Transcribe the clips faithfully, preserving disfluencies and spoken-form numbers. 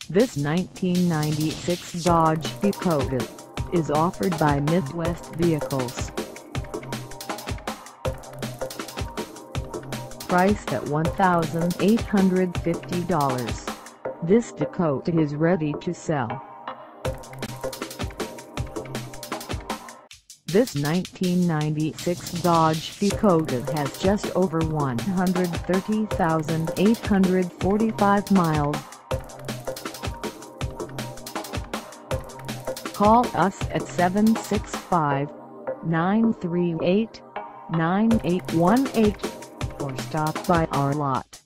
This nineteen ninety-six Dodge Dakota is offered by Midwest Vehicles. Priced at one thousand eight hundred fifty dollars, this Dakota is ready to sell. This nineteen ninety-six Dodge Dakota has just over one hundred thirty thousand eight hundred forty-five miles. Call us at seven six five, nine three eight, nine eight one eight or stop by our lot.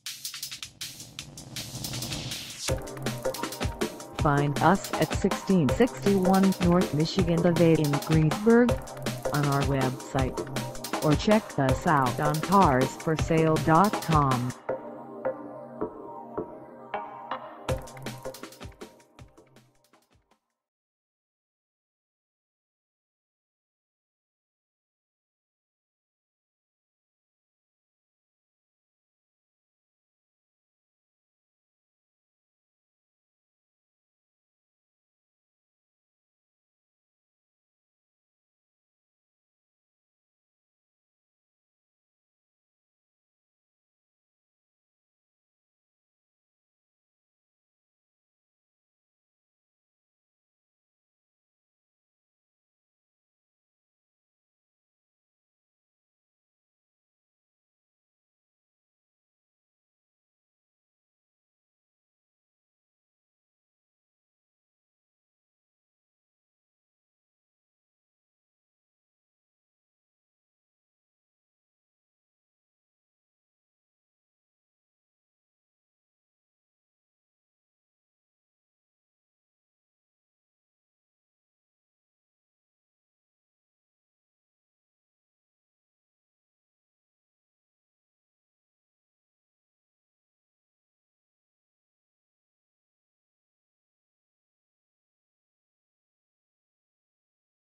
Find us at sixteen sixty-one North Michigan Ave in Greensburg on our website, or check us out on cars for sale dot com.